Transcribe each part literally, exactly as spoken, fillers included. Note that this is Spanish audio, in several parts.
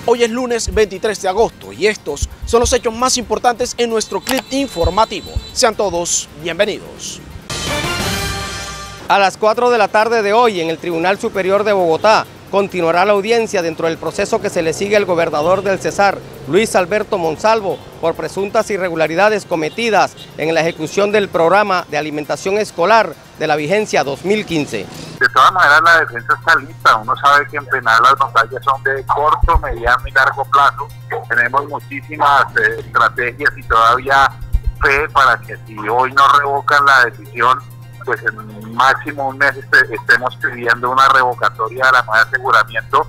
Hoy es lunes veintitrés de agosto y estos son los hechos más importantes en nuestro clip informativo. Sean todos bienvenidos. A las cuatro de la tarde de hoy, en el Tribunal Superior de Bogotá, continuará la audiencia dentro del proceso que se le sigue al gobernador del Cesar, Luis Alberto Monsalvo, por presuntas irregularidades cometidas en la ejecución del programa de alimentación escolar de la vigencia dos mil quince. De todas maneras, la defensa está lista. Uno sabe que en penal las batallas son de corto, mediano y largo plazo. Tenemos muchísimas eh, estrategias y todavía fe para que si hoy no revocan la decisión, pues en máximo un mes este, estemos pidiendo una revocatoria de la nueva aseguramiento.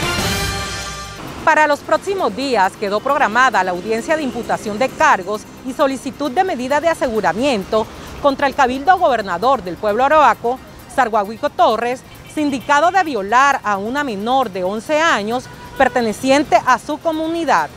Para los próximos días quedó programada la audiencia de imputación de cargos y solicitud de medida de aseguramiento contra el cabildo gobernador del pueblo Arhuaco, Sarguaguico Torres, sindicado de violar a una menor de once años perteneciente a su comunidad.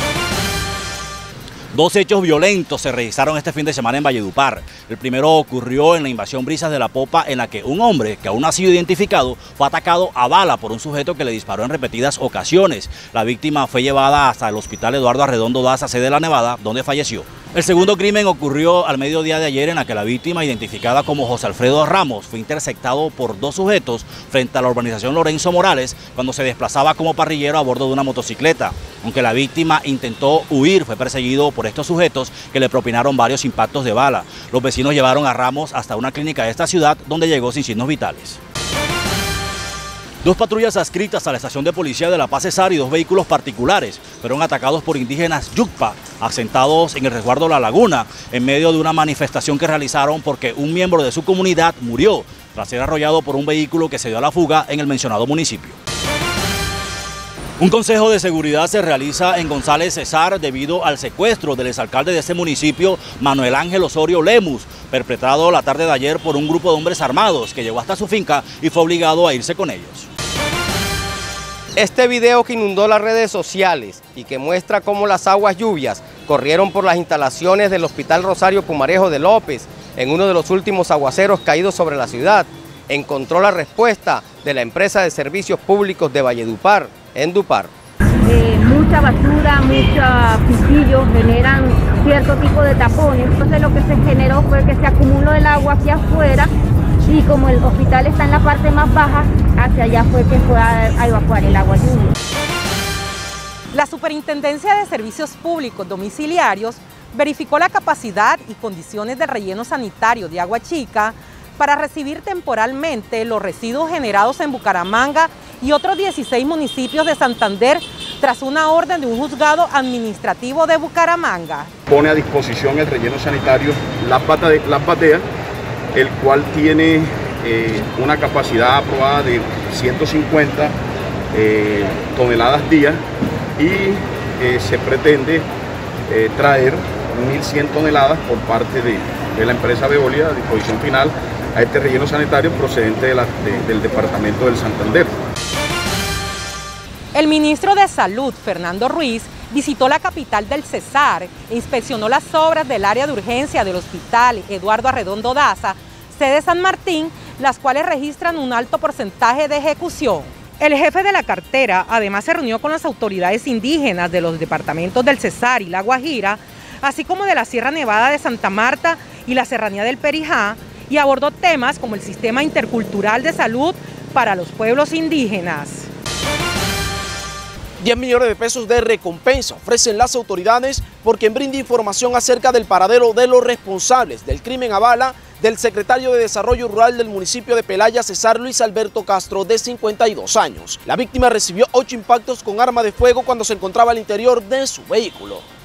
Dos hechos violentos se registraron este fin de semana en Valledupar. El primero ocurrió en la invasión Brisas de la Popa, en la que un hombre, que aún no ha sido identificado, fue atacado a bala por un sujeto que le disparó en repetidas ocasiones. La víctima fue llevada hasta el hospital Eduardo Arredondo Daza, sede de La Nevada, donde falleció. El segundo crimen ocurrió al mediodía de ayer, en la que la víctima, identificada como José Alfredo Ramos, fue interceptado por dos sujetos frente a la urbanización Lorenzo Morales cuando se desplazaba como parrillero a bordo de una motocicleta. Aunque la víctima intentó huir, fue perseguido por estos sujetos que le propinaron varios impactos de bala. Los vecinos llevaron a Ramos hasta una clínica de esta ciudad, donde llegó sin signos vitales. Dos patrullas adscritas a la estación de policía de La Paz Cesar y dos vehículos particulares fueron atacados por indígenas Yucpa, asentados en el resguardo La Laguna, en medio de una manifestación que realizaron porque un miembro de su comunidad murió tras ser arrollado por un vehículo que se dio a la fuga en el mencionado municipio. Un consejo de seguridad se realiza en González Cesar debido al secuestro del exalcalde de este municipio, Manuel Ángel Osorio Lemus, perpetrado la tarde de ayer por un grupo de hombres armados que llegó hasta su finca y fue obligado a irse con ellos. Este video que inundó las redes sociales y que muestra cómo las aguas lluvias corrieron por las instalaciones del Hospital Rosario Pumarejo de López en uno de los últimos aguaceros caídos sobre la ciudad, encontró la respuesta de la empresa de servicios públicos de Valledupar, Endupar. Eh, mucha basura, muchos pisillos generan cierto tipo de tapones, entonces lo que se generó fue que se acumuló el agua aquí afuera y como el hospital está en la parte más baja, hacia allá fue que fue a, a evacuar el agua lluvia. La Superintendencia de Servicios Públicos Domiciliarios verificó la capacidad y condiciones del relleno sanitario de Agua Chica para recibir temporalmente los residuos generados en Bucaramanga y otros dieciséis municipios de Santander tras una orden de un juzgado administrativo de Bucaramanga. Pone a disposición el relleno sanitario Las Bateas, el cual tiene eh, una capacidad aprobada de ciento cincuenta eh, toneladas día y eh, se pretende eh, traer mil cien toneladas por parte de, de la empresa Veolia a disposición final a este relleno sanitario procedente de la, de, del departamento del Santander. El ministro de Salud, Fernando Ruiz, visitó la capital del Cesar e inspeccionó las obras del área de urgencia del Hospital Eduardo Arredondo Daza, sede San Martín, las cuales registran un alto porcentaje de ejecución. El jefe de la cartera además se reunió con las autoridades indígenas de los departamentos del Cesar y La Guajira, así como de la Sierra Nevada de Santa Marta y la Serranía del Perijá, y abordó temas como el sistema intercultural de salud para los pueblos indígenas. diez millones de pesos de recompensa ofrecen las autoridades por quien brinde información acerca del paradero de los responsables del crimen a bala del secretario de Desarrollo Rural del municipio de Pelaya, Cesar Luis Alberto Castro, de cincuenta y dos años. La víctima recibió ocho impactos con arma de fuego cuando se encontraba al interior de su vehículo.